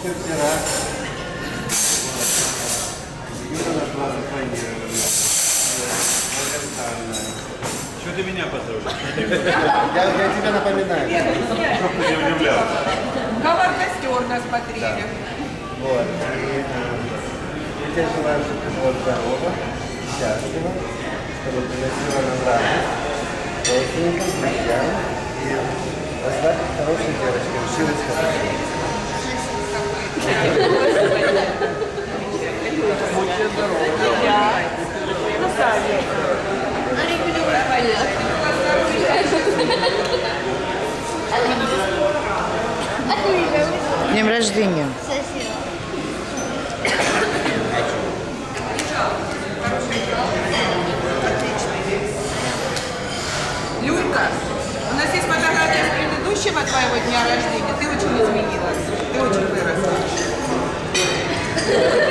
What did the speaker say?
вчера. Юра нашла запланированная. Что ты меня поздравляешь? Я тебя напоминаю. Чтоб ты не удивлялся. Кавар-костер нас смотрели. Да. Вот. И я тебе желаю, чтобы ты была здорова, счастлива, чтобы приносила нам радость, родственникам, друзьям и росла как хорошая девочка, училась хорошо. Будьте здоровы. С днем рождения. Люлька, у нас есть фотография с предыдущего твоего дня рождения. Ты очень изменилась. Ты очень выросла.